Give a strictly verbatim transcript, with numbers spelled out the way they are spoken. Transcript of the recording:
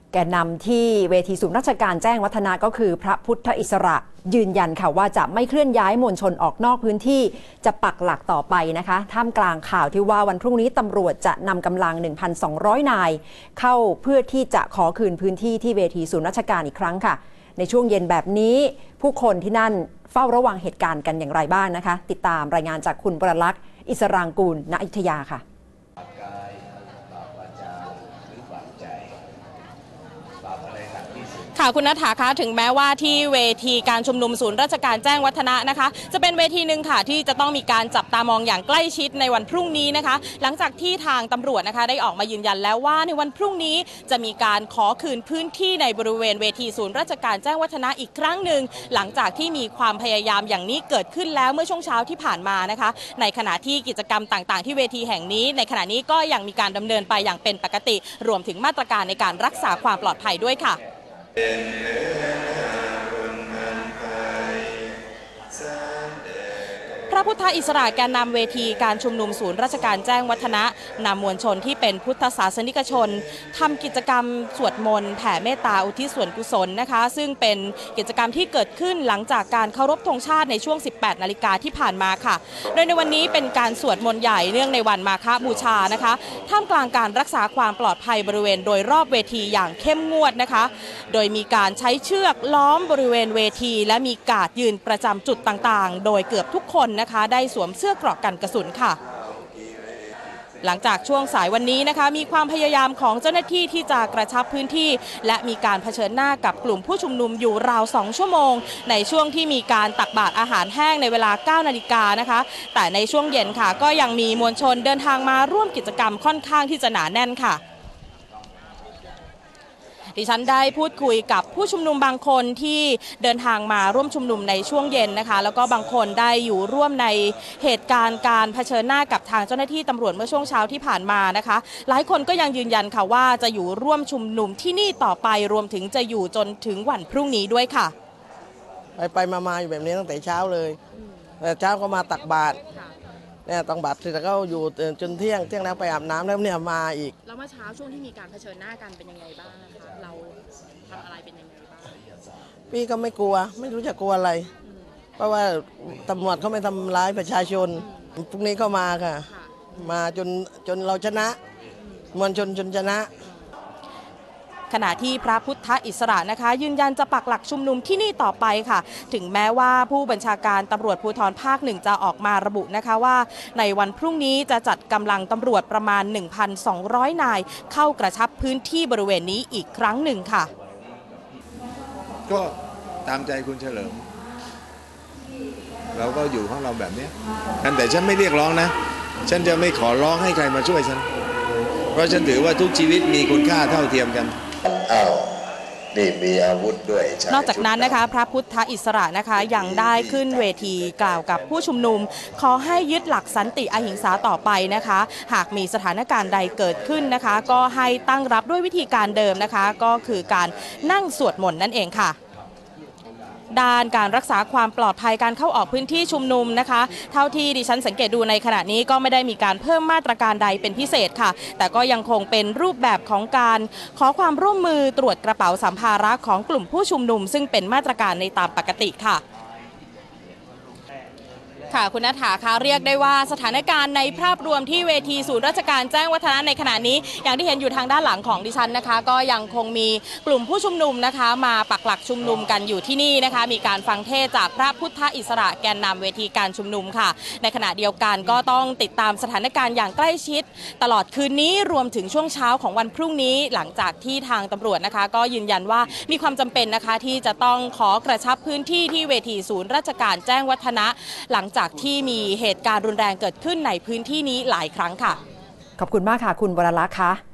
แกนนำที่เวทีศูนย์ราชการแจ้งวัฒนะก็คือพระพุทธอิสระยืนยันค่ะว่าจะไม่เคลื่อนย้ายมวลชนออกนอกพื้นที่จะปักหลักต่อไปนะคะท่ามกลางข่าวที่ว่าวันพรุ่งนี้ตำรวจจะนำกำลัง หนึ่งพันสองร้อย นายเข้าเพื่อที่จะขอคืนพื้นที่ที่เวทีศูนย์ราชการอีกครั้งค่ะในช่วงเย็นแบบนี้ผู้คนที่นั่นเฝ้าระวังเหตุการณ์กันอย่างไรบ้างนะคะติดตามรายงานจากคุณปรลักษณ์อิสรางกูลณอยุธยาค่ะค่ะคุณณฐาคะถึงแม้ว่าที่เวทีการชุมนุมศูนย์ราชการแจ้งวัฒนะนะคะจะเป็นเวทีหนึ่งค่ะที่จะต้องมีการจับตามองอย่างใกล้ชิดในวันพรุ่งนี้นะคะหลังจากที่ทางตำรวจนะคะได้ออกมายืนยันแล้วว่าในวันพรุ่งนี้จะมีการขอคืนพื้นที่ในบริเวณเวทีศูนย์ราชการแจ้งวัฒนะอีกครั้งหนึ่งหลังจากที่มีความพยายามอย่างนี้เกิดขึ้นแล้วเมื่อช่วงเช้าที่ผ่านมานะคะในขณะที่กิจกรรมต่างๆที่เวทีแห่งนี้ในขณะนี้ก็ยังมีการดำเนินไปอย่างเป็นปกติรวมถึงมาตรการในการรักษาความปลอดภัยด้วยค่ะพระพุทธอิสระแกนนำเวทีการชุมนุมศูนย์ราชการแจ้งวัฒนะนำมวลชนที่เป็นพุทธศาสนิกชนทำกิจกรรมสวดมนต์แผ่เมตตาอุทิศส่วนกุศลนะคะซึ่งเป็นกิจกรรมที่เกิดขึ้นหลังจากการเคารพธงชาติในช่วง สิบแปดนาฬิกาที่ผ่านมาค่ะโดยในวันนี้เป็นการสวดมนต์ใหญ่เนื่องในวันมาฆบูชานะคะท่ามกลางการรักษาความปลอดภัยบริเวณโดยรอบเวทีอย่างเข้มงวดนะคะโดยมีการใช้เชือกล้อมบริเวณเวทีและมีการ์ดยืนประจำจุดต่างๆโดยเกือบทุกคนนะคะได้สวมเสื้อเกราะกันกระสุนค่ะหลังจากช่วงสายวันนี้นะคะมีความพยายามของเจ้าหน้าที่ที่จะกระชับพื้นที่และมีการเผชิญหน้ากับกลุ่มผู้ชุมนุมอยู่ราวสองชั่วโมงในช่วงที่มีการตักบาตรอาหารแห้งในเวลา เก้านาฬิกานะคะแต่ในช่วงเย็นค่ะก็ยังมีมวลชนเดินทางมาร่วมกิจกรรมค่อนข้างที่จะหนาแน่นค่ะดิฉันได้พูดคุยกับผู้ชุมนุมบางคนที่เดินทางมาร่วมชุมนุมในช่วงเย็นนะคะแล้วก็บางคนได้อยู่ร่วมในเหตุการณ์การเผชิญหน้ากับทางเจ้าหน้าที่ตำรวจเมื่อช่วงเช้าที่ผ่านมานะคะหลายคนก็ยังยืนยันค่ะว่าจะอยู่ร่วมชุมนุมที่นี่ต่อไปรวมถึงจะอยู่จนถึงวันพรุ่งนี้ด้วยค่ะไปไปมาๆอยู่แบบนี้ตั้งแต่เช้าเลยแต่เช้าก็มาตักบาตรเนี่ยต้องบัตรเสร็จแล้วก็อยู่จนเที่ยงเที่ยงแล้วไปอาบน้ำแล้วเนี่ยมาอีกแล้วเมื่อเช้าช่วงที่มีการเผชิญหน้ากันเป็นยังไงบ้างคะเราทำอะไรเป็นยังไงบ้างพี่ก็ไม่กลัวไม่รู้จะกลัวอะไรเพราะว่าตำรวจเขาไม่ทำร้ายประชาชนพรุ่งนี้ก็มาค่ะมาจนจนเราชนะมวลชนจนชนะขณะที่พระพุทธอิสระนะคะยืนยันจะปักหลักชุมนุมที่นี่ต่อไปค่ะถึงแม้ว่าผู้บัญชาการตำรวจภูธรภาคหนึ่งจะออกมาระบุนะคะว่าในวันพรุ่งนี้จะจัดกำลังตำรวจประมาณ หนึ่งพันสองร้อย นายเข้ากระชับพื้นที่บริเวณนี้อีกครั้งหนึ่งค่ะก็ตามใจคุณเฉลิมเราก็อยู่ของเราแบบนี้กันแต่ฉันไม่เรียกร้องนะฉันจะไม่ขอร้องให้ใครมาช่วยฉันเพราะฉันถือว่าทุกชีวิตมีคุณค่าเท่าเทียมกันอ้าวนี่มีอาวุธด้วยนอกจากนั้นนะคะพระพุทธอิสระนะคะยังได้ขึ้นเวทีกล่าวกับผู้ชุมนุมขอให้ยึดหลักสันติอหิงสาต่อไปนะคะหากมีสถานการณ์ใดเกิดขึ้นนะคะก็ให้ตั้งรับด้วยวิธีการเดิมนะคะก็คือการนั่งสวดมนต์นั่นเองค่ะด้านการรักษาความปลอดภัยการเข้าออกพื้นที่ชุมนุมนะคะเท่าที่ดิฉันสังเกตดูในขณะนี้ก็ไม่ได้มีการเพิ่มมาตรการใดเป็นพิเศษค่ะแต่ก็ยังคงเป็นรูปแบบของการขอความร่วมมือตรวจกระเป๋าสัมภาระของกลุ่มผู้ชุมนุมซึ่งเป็นมาตรการในตามปกติค่ะค่ะคุณณฐาคะเรียกได้ว่าสถานการณ์ในภาพรวมที่เวทีศูนย์ราชการแจ้งวัฒนะในขณะนี้อย่างที่เห็นอยู่ทางด้านหลังของดิฉันนะคะก็ยังคงมีกลุ่มผู้ชุมนุมนะคะมาปักหลักชุมนุมกันอยู่ที่นี่นะคะมีการฟังเทศจากพระพุทธอิสระแกนนำเวทีการชุมนุมค่ะในขณะเดียวกันก็ต้องติดตามสถานการณ์อย่างใกล้ชิดตลอดคืนนี้รวมถึงช่วงเช้าของวันพรุ่งนี้หลังจากที่ทางตำรวจนะคะก็ยืนยันว่ามีความจำเป็นนะคะที่จะต้องขอกระชับพื้นที่ที่เวทีศูนย์ราชการแจ้งวัฒนะหลังจากที่มีเหตุการณ์รุนแรงเกิดขึ้นในพื้นที่นี้หลายครั้งค่ะขอบคุณมากค่ะคุณวรลักษณ์ค่ะ